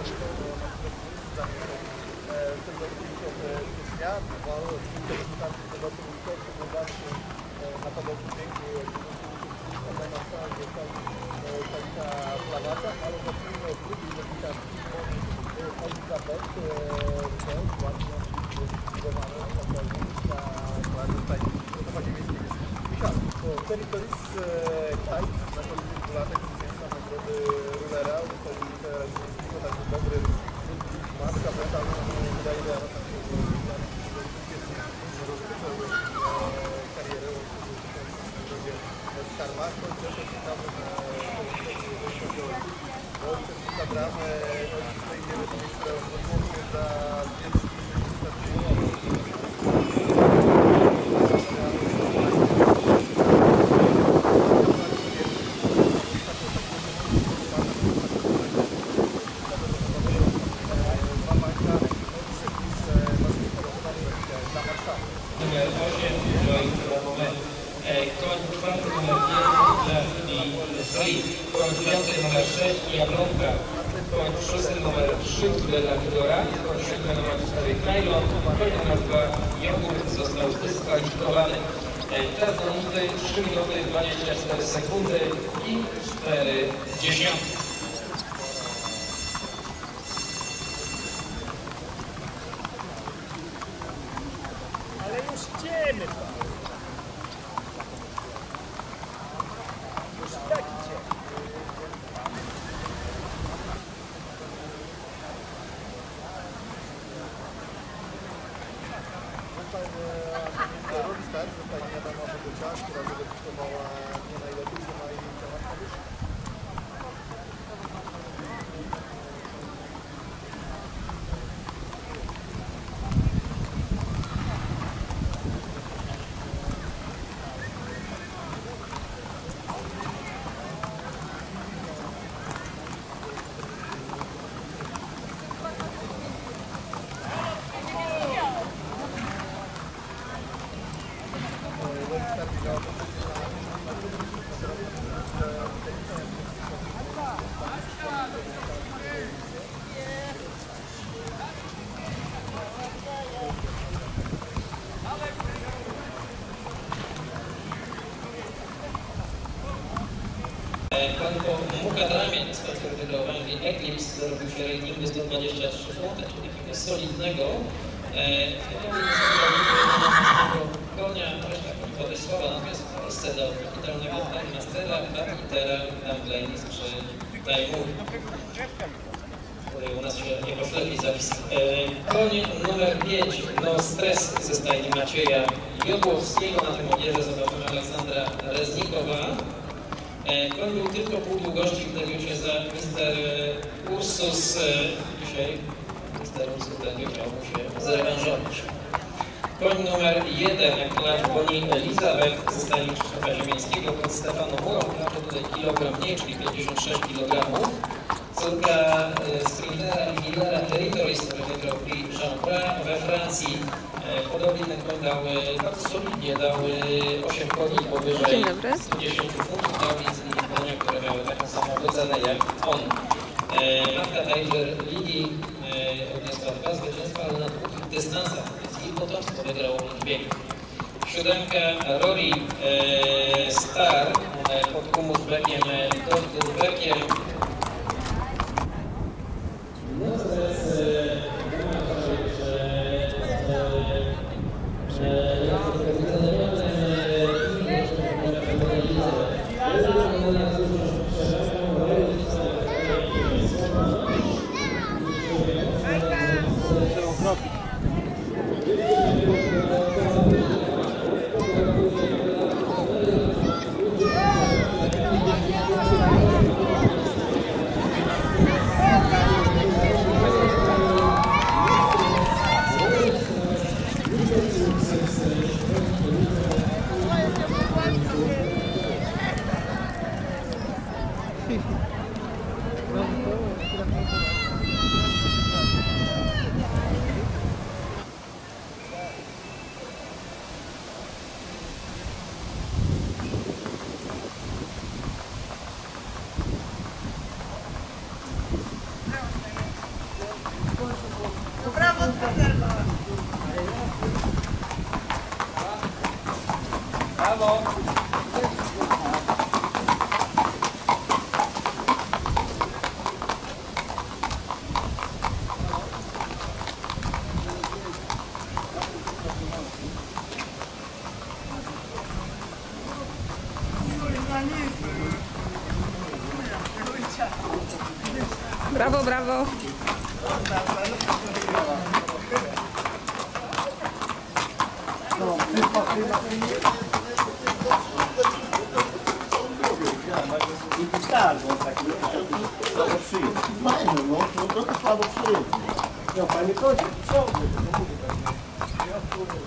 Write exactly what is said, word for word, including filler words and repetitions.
Territories kraj na kolejnych latach zwycięzca nagrody Rulera, uczytelnika Radzieckiego, także dobry matka, bo tam wydaje się, że rozpoczął karierę w Karmach, to też czytamy na ojcem kilka bram, ojciec tej nie wiem, które dosłownie za numer sześć Jablonka, koń szósty numer trzy Tudela Fedora, koń siódmy numer cztery Krajlon, koń numer dwa Jogurt został zdyskwalifikowany. Czas do minuty trzy minuty dwadzieścia cztery sekundy i cztery dziesiąte. Ale już idziemy tam. Już tak idzie. Robi start, zostanie Adama Bogucia, która zadebiutowała nie najlepiej, co ma jej temat powyższy. Mukadramian z wygrał w Anglii Eclipse, zarobił się ratingu sto dwadzieścia trzy funty, czyli takiego solidnego. Konia też taką Władysława, natomiast w Polsce do kapitalnego Timemastera, Barnitera, Damblane czy Tajmu, który u nas się nie poślepi zapis. Koń numer pięć, No Stres ze stajni Macieja Jodłowskiego, na tym odjeździe zobaczymy Aleksandra Reznikowa. Koń był tylko pół długości w debiucie za mister Ursus. Dzisiaj mister Ursus będzie chciał mu się zrewanżować. Koń numer jeden, jak klacz Boni Elizabeth ze stajni Krzysztofa Ziemiańskiego pod Stefaną Murą, klacze tutaj kilogram mniej, czyli pięćdziesiąt sześć kilogramów. Córka sprintera i Millera Territories, który wygrał Prix Jean we Francji. Podobnie ten koń dał bardzo solidnie, dał osiem koni powyżej sto dziesięć funtów, dał między innymi konia, które miały taką samą wycenę jak on. Matka Tiger Ligi odniosła dwa zwycięstwa, ale na długich dystansach, więc jej potomstwo wygrało pięć biegów. Siódemka Rory Star pod Kumusbekiem, Dordurbekiem. No teraz Brawo, brawo. Fajny, no, no trochę słabo przyjemny. No, fajnie chodzi, ciągnie, to mówię tak.